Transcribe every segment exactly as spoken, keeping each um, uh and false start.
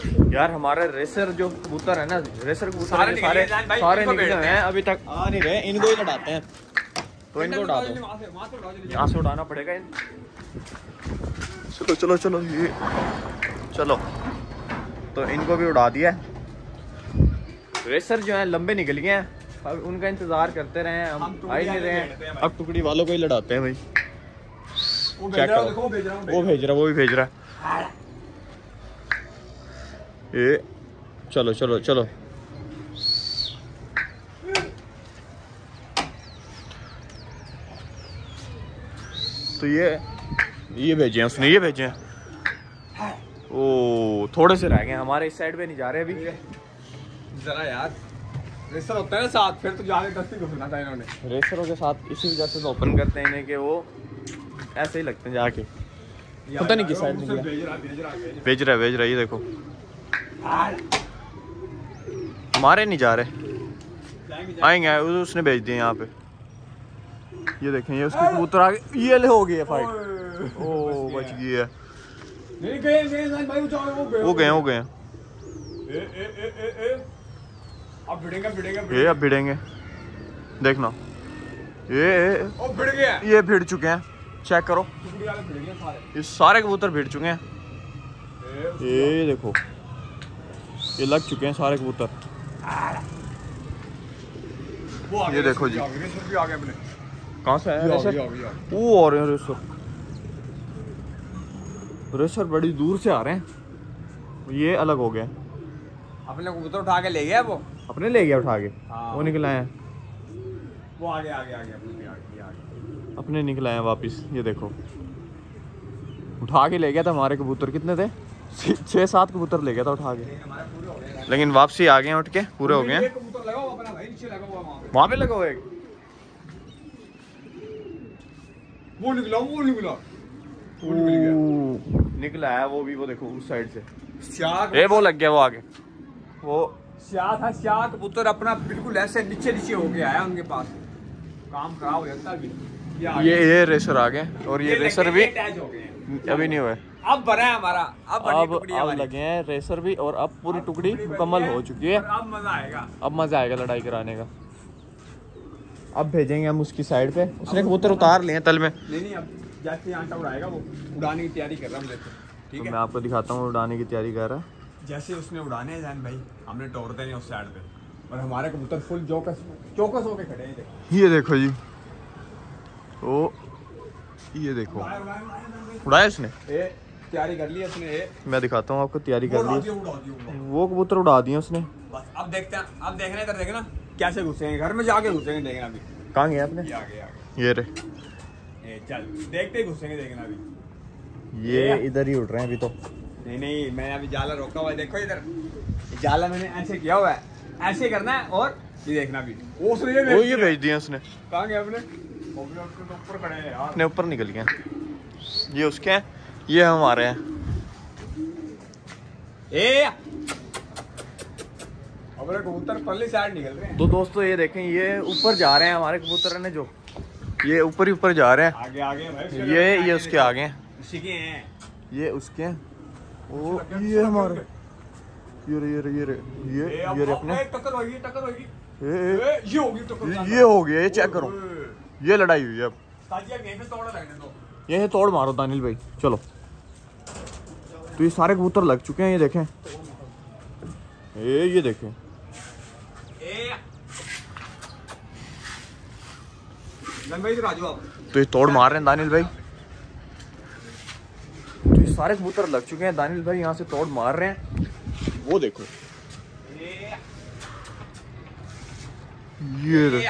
यार हमारे रेसर जो कबूतर है ना, रेसर कबूतर सारे सारे, सारे निकले हुए हैं, अभी तक आ नहीं रहे। इनको ही लड़ाते हैं, तो इनको उड़ा दो, यहाँ से उड़ाना पड़ेगा। चलो चलो चलो ये चलो, तो इनको भी उड़ा दिया। रेसर जो है लंबे निकल गए हैं, अब उनका इंतजार करते रहे हैं, हम आ ही नहीं रहे हैं। अब टुकड़ी वालों को ही लड़ाते हैं भाई। चेक करो, वो भेज रहा है, वो भी भेज रहा है। ये चलो चलो चलो, तो ये ये भेजे हैं उसने, ये भेजे हैं। ओ थोड़े से रह गए हमारे इस साइड पे, नहीं जा रहे अभी जरा यार। रेसर होता है साथ, फिर तो जाके दस्ती घुसना था इन्होंने। रेसरों के साथ इसी वजह से तो ओपन करते हैं इन्हें कि वो ऐसे ही लगते हैं जाके, पता नहीं किस साइड निकला। भेज रहा है भेज रहा है, ये देखो हमारे नहीं जा रहे, आएंगे। उसने भेज दिए यहाँ पे, ये देखें, ये उसके कबूतर आगे, ये ले हो गई है फाइट। ओ बच गई है, नहीं गए गए भाई, वो गए हो गए हैं। अब भिड़ेंगे भिड़ेंगे ये अब भिड़ेंगे, देखना ये ओ भिड़ गया, ये भिड़ चुके हैं। चेक करो, ये सारे कबूतर भिड़ चुके हैं। ये देखो, ये लग चुके हैं सारे कबूतर। ये देखो जी, कहाँ से आया रेसर? वो आ रहे हैं रेसर, रेसर बड़ी दूर से आ रहे हैं। ये अलग हो गया, अपने कबूतर उठा के ले गया, वो अपने ले गया उठा के। वो निकला है, वो आगे आगे आगे अपने आगे आगे अपने निकला है वापिस। ये देखो, उठा के ले गया था हमारे कबूतर, कितने थे? छः सात कबूतर ले गया था उठा के, लेकिन वापसी आ गए उठ के, पूरे हो गए। वहाँ पे लगा हुआ है, वो निकला वो निकला वो निकल गया, निकला है वो भी। वो देखो उस साइड से शाह, ए वो लग गया, वो आगे वो शाह था। शाह कबूतर अपना बिल्कुल ऐसे नीचे नीचे हो गया है, उनके पास काम खराब हो जाता है। ये ये रेसर आ गए, और ये रेसर भी अटैच हो गए हैं, अभी नहीं हुए। अब बना है हमारा, अब अब अब लगे हैं रेसर भी, और अब पूरी टुकड़ी मुकम्मल हो चुकी है। अब मजा आएगा, अब मजा आएगा लड़ाई कराने का। अब भेजेंगे हम उसकी साइड पे, उसने कबूतर उतार लिए तल में। नहीं नहीं, अब जैसे आंटा उड़ाएगा वो उड़ाने की तैयारी कर रहा हूँ, ठीक है? मैं आपको दिखाता हूँ उड़ाने की तैयारी कर रहा है। जैसे उसने उड़ाने हैं जैन भाई, हमने तोड़ते नहीं उस साइड पे, और हमारे कबूतर फुल चौकस चौकस होके खड़े हैं। ये देखो जी, ओ ये देखो, उड़ाया उसने, तैयारी कर ली उसने। मैं दिखाता हूँ आपको, तैयारी कर ली, वो कबूतर उड़ा दिए उसने। बस अब देखते हैं, अब देखना इधर देखना कैसे घुसेंगे, घर में जाके घुसेंगे, देखना अभी कहाँ गए आपने? ये आगे आगे, ये रे, ए, चल देखते ही घुसेंगे, देखना अभी। ये इधर ही उड़ रहे हैं अभी तो। नहीं नहीं, मैंने अभी जाला रोका हुआ है, देखो इधर जाला मैंने ऐसे किया हुआ है, ऐसे करना है, और ये देखना अभी। वो उसने ये वो ये भेज दिया उसने। कहाँ गया अपने? ऊपर खड़े हैं यार, अपने ऊपर निकल गया। ये उसके हैं, ये हमारे हैं। ए हमारे कबूतर पल्ली साइड निकल रहे हैं। तो दोस्तों ये देखें, ये ऊपर जा रहे हैं हमारे कबूतर ने, जो ये ऊपर ही ऊपर जा रहे हैं। आगे आगे भाई, ये ये उसके आगे हैं, उसी के हैं, ये उसके हैं। ओ ये हमारे, ये रे ये रे ये रे ये ये रे अपने। टक्कर होगी, टक्कर होगी, ये ये होगी टक्कर, ये हो गया, ये चेक करो, ये लड़ाई हुई है। अब ताजिया कहीं पे तोड़ लगने दो, ये तोड़ मारो दानिल भाई, चलो। तो ये सारे कबूतर लग चुके हैं, ये देखें, ये ये देखें, भाई राजू आप तो ये तोड़ मार रहे हैं दानिल भाई। तो ये सारे कबूतर लग चुके हैं, दानिल भाई यहाँ से तोड़ मार रहे हैं। वो देखो, ये रे,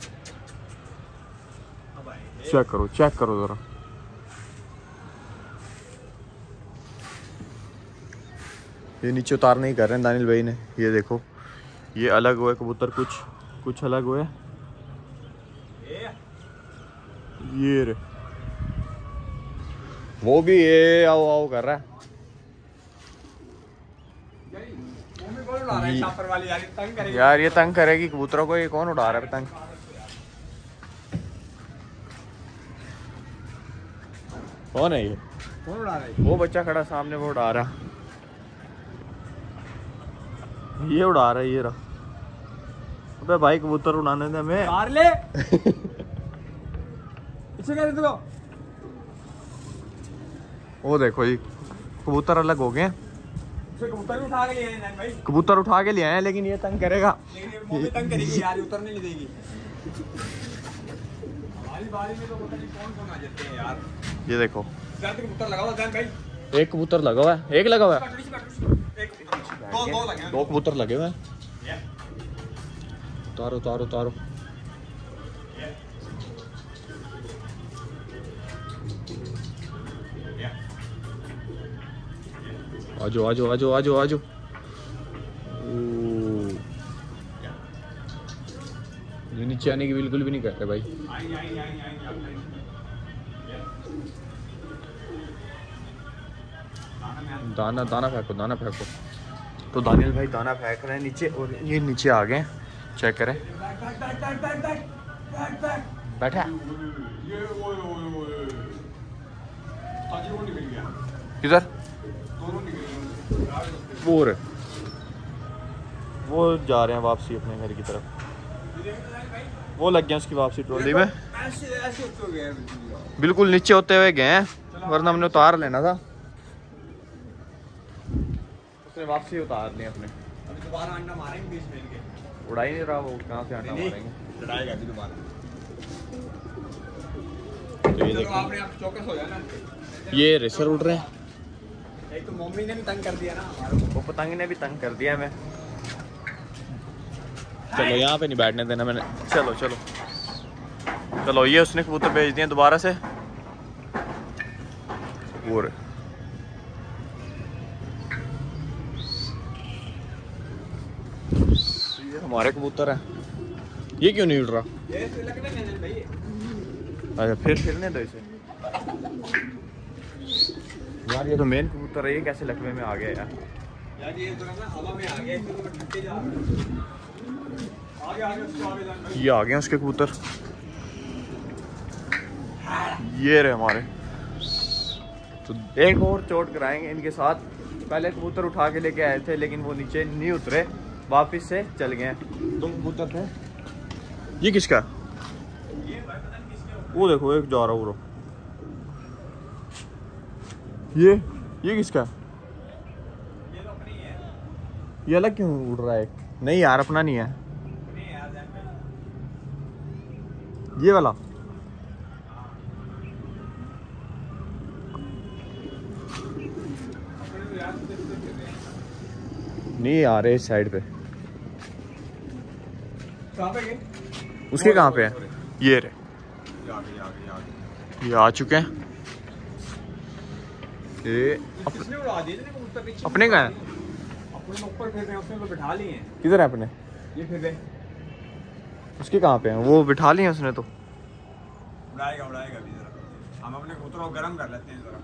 चेक करो चेक करो जरा, ये नीचे उतारने ही कर रहे हैं दानिल भाई ने। ये देखो, ये अलग हुए कबूतर, कुछ कुछ अलग हुए। ये रे, वो भी ये आओ आओ कर रहा है। यार ये तंग करेगी कबूतरों को, ये कौन उड़ा रहा है तंग? कौन है ये? कौन उड़ा रहा है? वो बच्चा खड़ा सामने, वो उड़ा रहा। ये उड़ा रहा है ये रहा। अबे भाई कबूतर उड़ाने दे हमें। मार ले इसे कर दो। वो देखो ये कबूतर अलग हो गए। कबूतर भी उठा के लिए हैं भाई। कबूतर उठा के लिए आए हैं लेकिन ये तंग करेगा। लेकिन ये मम्मी तंग करेगी यार, उतरने नहीं देगी। हमारी बारी में तो पता नहीं कौन कौन आ जाते हैं यार। ये देखो कबूतर लगा हुआ है भाई। एक कबूतर लगा हुआ है, एक लगा हुआ है, दो दो लगे दो कबूतर लगे हुए हैं। उतारो उतारो उतारो। आजो आजो आजो आजो आजो। ये नीचे आने की बिल्कुल भी नहीं कर रहे भाई। दाना दाना फेंको दाना फेंको। तो दानियल भाई दाना फेंक रहे हैं नीचे और ये नीचे आ गए। चेक करें बैठा किधर वो रे वो जा रहे हैं वापसी अपने घर की तरफ। वो लग गया उसकी वापसी ट्रॉली में। बिल्कुल नीचे होते हुए गए हैं वरना हमने उतार लेना था। उसने वापसी उतार ली अपने। अभी दोबारा अंडा मारेंगे बीच में इनके। उड़ा ही नहीं रहा वो, कहाँ से अंडा मारेंगे। लड़ाएगा अभी दोबारा। तो ये देखो आपने आप चौकस हो जाना। ये रेसर उड़ रहे हैं। एक तो मम्मी ने भी तंग कर दिया ना हमारे वो पतंग ने भी तंग कर दिया हमें। चलो यहाँ पे नहीं बैठने देना मैंने। चलो चलो चलो। ये उसने कबूतर भेज दिए दोबारा से। वो रे ये हमारे कबूतर है। ये क्यों नहीं उड़ रहा? ये लगने में भाई। अच्छा फिर फिरने दो इसे यार। ये तो मेन कबूतर है, ये कैसे लकवे में आ गया यार। यार ये तो ना हवा में आ गया, इससे तो ठंडे जा आगे आगे उसको आगे जान भाई। ये आ गए उसके कबूतर। ये रहे हमारे। तो एक और चोट कराएंगे इनके साथ। पहले कबूतर उठा के लेके आए थे लेकिन वो नीचे नहीं उतरे, वापस से चल गए। दो कबूतर थे। ये किसका? वो देखो एक जा रहा वो। ये ये किसका? ये तो अपनी है। ये अलग क्यों उड़ रहा है? नहीं यार अपना नहीं है नहीं यार जान भाई। ये वाला। नहीं आ रहे इस साइड पे। कहाँ पे गए? उसके कहाँ पे है? ये रे ये आ गए, ये आ गए, ये आ गए। ये आ चुके हैं। ये अप, किसने उड़ा दिए थे कबूतर पीछे? अपने का है? अपने ऊपर फिर रहे हैं, उसने तो बिठा लिए हैं। किधर है अपने? ये फिर रहे। उसके कहाँ पे हैं? वो बिठा लिए हैं उसने तो। उड़ाएगा उड़ाएगा अभी जरा। हम अपने कबूतर को गर्म कर लेते हैं जरा।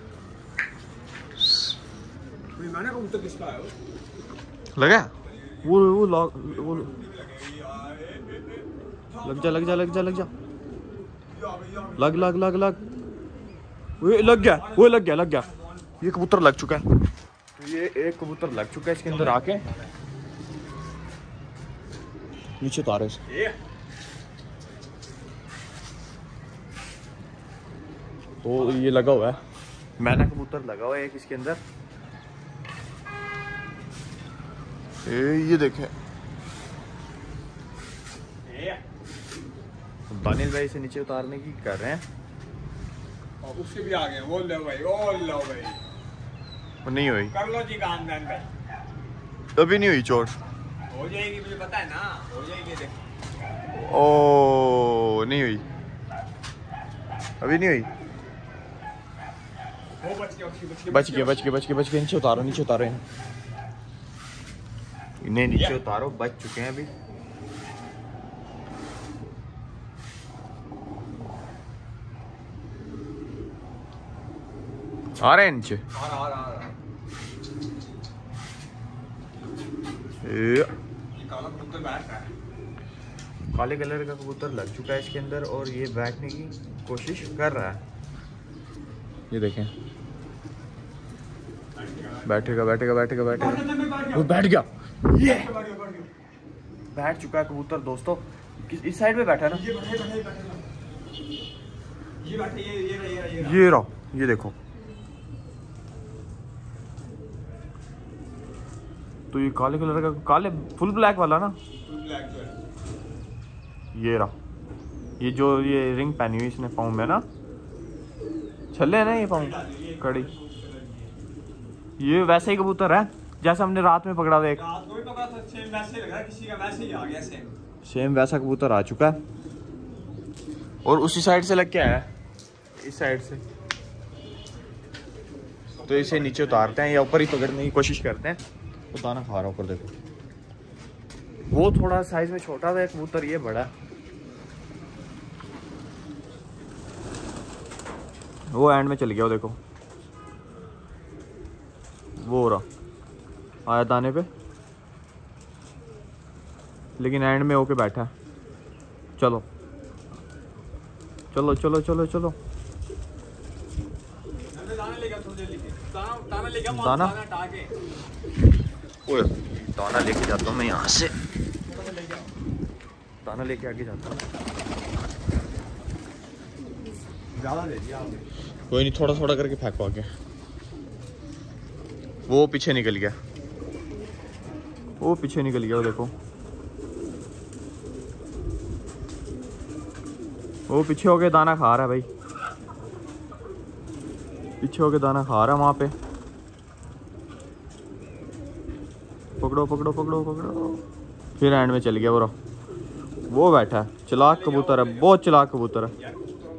कोई मैंने कबूतर किसका है वो? लगा वो वो लॉक वो लग जा लग जा लग जा लग जा लग लग लग लग वो लग गया वो लग गया लग गया। ये कबूतर लग चुका है। तो ये एक कबूतर लग चुका है इसके अंदर आके। नीचे उतारे इसे। तो ये लगा हुआ है मैना कबूतर लगा हुआ है एक इसके अंदर। ए, ये देखें दानियल भाई से नीचे उतारने की कर रहे हैं। और उसके भी आ गए। वो लो भाई, वो लो भाई। वो नहीं हुई कर लो जी काम दान भाई। अभी नहीं हुई चोट। हो जाएगी मुझे पता है ना, हो जाएगी। देख ओ नहीं हुई अभी नहीं हुई। वो बच गया बच गए बच गए बच गए बच गए। नीचे उतारो नीचे उतारो इन्हें इन्हें नीचे उतारो। बच चुके हैं अभी। आ रहे हैं नीचे। आ रहा आ रहा आ रहा। ए, ये काला कबूतर बैठ रहा है। काले कलर का कबूतर लग चुका है इसके अंदर और ये बैठने की कोशिश कर रहा है। ये देखें बैठेगा बैठेगा बैठेगा बैठेगा। वो बैठ गया ये बैठ चुका है कबूतर दोस्तों। किस इस साइड पे बैठा है ना, ये बैठे बैठे बैठे ये बैठे ये ये ये ये ये रहा, ये देखो। तो ये काले कलर का, काले फुल ब्लैक वाला ना, ब्लैक जो है ये रहा। ये जो ये रिंग पहनी हुई इसने पाँव में ना, छल्ले है ना ये पाँव कड़ी। ये वैसे ही कबूतर है जैसे हमने रात में पकड़ा था एक, रात को भी पकड़ा था, सेम वैसे लग रहा है, किसी का वैसे ही आ गया सेम सेम वैसा कबूतर आ चुका है। और उसी साइड से लग के आया है, इस साइड से। तो इसे नीचे उतारते हैं या ऊपर ही पकड़ने की कोशिश करते हैं। तो दाना खा रहा ऊपर देखो। वो थोड़ा साइज में छोटा था कबूतर, ये बड़ा है। वो एंड में चल गया, वो देखो वो हो रहा आया दाने पे, लेकिन एंड में होके बैठा है। चलो चलो चलो चलो चलो दाना लेगा, थोड़ी देर लेके दाना दाना लेगा, दाना दाना हटा के ओए दाना लेके जाता हूँ मैं यहाँ से, दाना लेके आगे जाता हूँ। ज्यादा दे दिया आपने। कोई नहीं, थोड़ा थोड़ा करके फेंको आगे। वो पीछे निकल गया, वो पीछे निकल गया, वो देखो वो पीछे होके दाना खा रहा है भाई, पीछे होके दाना खा रहा है वहां पे। पकड़ो पकड़ो पकड़ो पकड़ो। फिर एंड में चल गया वो रहा, वो बैठा है। चालाक कबूतर है, बहुत चालाक कबूतर है।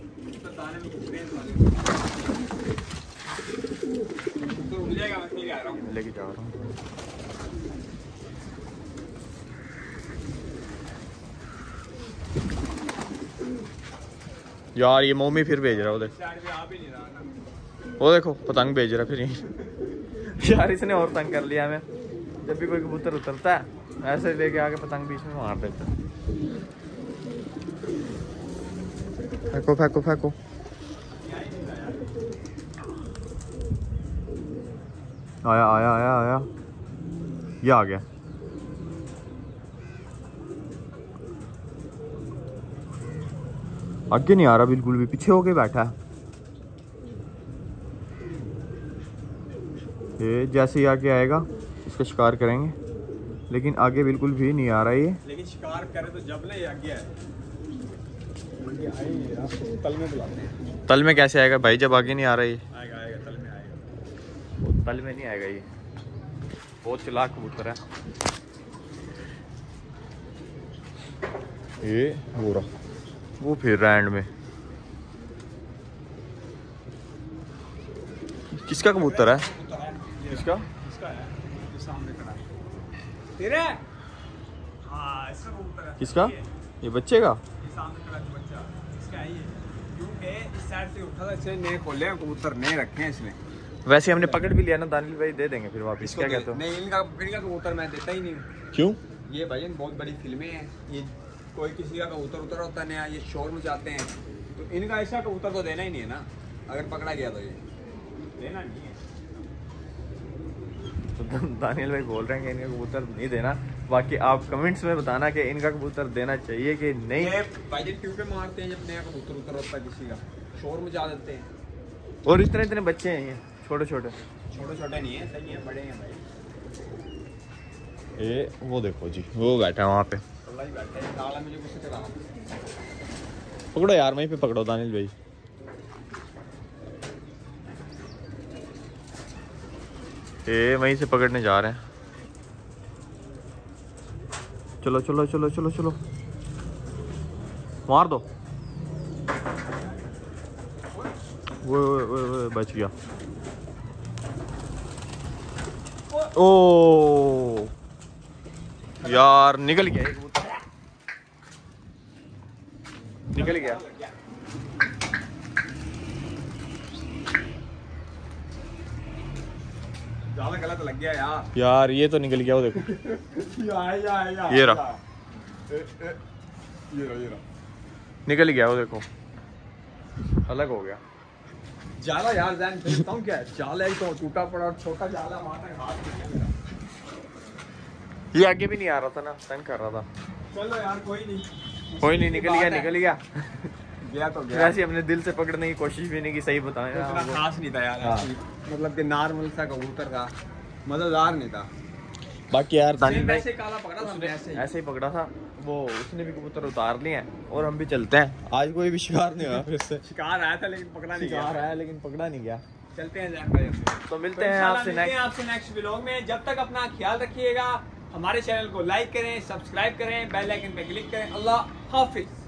लेके जा रहा हूँ। यार ये मोमी फिर भेज रहा है, वो देखो वो देखो पतंग भेज रहा है फिर यहीं। यार इसने और तंग कर लिया हमें। जब भी कोई कबूतर उतरता है ऐसे लेके आके पतंग बीच में मार देता है। फेंको फेंको फेंको। आया आया आया आया, ये आ गया। आगे नहीं आ रहा बिल्कुल भी, पीछे होके बैठा है। ये जैसे ही आगे आएगा इसका शिकार करेंगे, लेकिन आगे बिल्कुल भी नहीं आ रहा ये। लेकिन शिकार करे तो जब ले आगे आए, तल में बुलाते हैं। तल में कैसे आएगा भाई जब आगे नहीं आ रहा ये? आएगा आएगा, तल में आएगा। वो तल में नहीं आएगा ये, बहुत चालाक कबूतर है ये। वो रहा, वो फिर रहा एंड में। किसका कबूतर है? किसका? इसका है, ये सामने खड़ा है। तेरा? हाँ, इसका कबूतर है। किसका? ये बच्चे का? ये सामने खड़ा है बच्चा, इसका है ये। क्योंकि इस साइड से उठा था, इसने नए खोले हैं कबूतर, नए रखे हैं इसने। वैसे हमने पकड़ भी लिया ना दानिल भाई, दे देंगे फिर वापस। क्या कहते हो? नहीं, इनका इनका कबूतर मैं देता ही नहीं हूँ। क्यों? ये भाई बहुत बड़ी फिल्में हैं, ये कोई किसी का कबूतर उतर होता है नया, ये शोर मचाते हैं, तो इनका ऐसा कबूतर तो देना ही नहीं है ना। अगर पकड़ा गया तो ये देना नहीं है। तो दानियल भाई बोल रहे हैं कि इनका कबूतर नहीं देना। बाकी आप कमेंट्स में बताना कि इनका कबूतर देना चाहिए कि नहीं। ये भाई जी ट्यूब पे मारते हैं जब नया कबूतर उतर होता है किसी का, शोर मचा देते हैं। और इतने इतने बच्चे हैं ये छोटे छोटे, छोटे छोटे नहीं है, सही है, बड़े हैं भाई। ये वो देखो जी, वो बैठा है वहाँ पे। बैठे हैं ताला में, जो कुछ करा पकड़ो यार, वहीं पे पकड़ो दानिल भाई। ये वहीं से पकड़ने जा रहे हैं। चलो चलो चलो चलो चलो, मार दो। वो, वो, वो, वो बच गया। ओ यार निकल गया एक कबूतर, निकल गया। ज्यादा गलत लग गया यार। यार ये तो निकल गया, वो देखो। या, या, या, ये रहा, ये रहा, ये रहा। निकल गया वो देखो, अलग हो गया। जाला यार, जैन फिर बताऊं क्या है, जाला एक तो टूटा पड़ा और छोटा जाला वहां तक हाथ में गया। ये आगे भी नहीं आ रहा था ना, तंग कर रहा था। चलो यार कोई नहीं, कोई नहीं, निकल गया निकल गया गया तो गया। वैसे हमने दिल से पकड़ने की कोशिश भी नहीं की, सही बताएं। इतना खास नहीं था यार, हाँ। मतलब कि नॉर्मल सा कबूतर था, मजेदार नहीं था। बाकी यार दानिश भाई ऐसे काला पकड़ा था हमने, ऐसे ही। ऐसे ही पकड़ा था वो, उसने भी कबूतर उतार लिए हैं और हम भी चलते हैं। आज कोई भी शिकार नहीं हुआ फिर से। शिकार आया था लेकिन पकड़ा नहीं गया। शिकार आया लेकिन पकड़ा नहीं गया। चलते हैं जैन भाई, तो मिलते हैं आपसे नेक्स्ट आपसे नेक्स्ट व्लॉग में। जब तक अपना ख्याल रखिएगा, हमारे चैनल को लाइक करें, सब्सक्राइब करें, बेल आइकन पे क्लिक करें। अल्लाह हाफिज।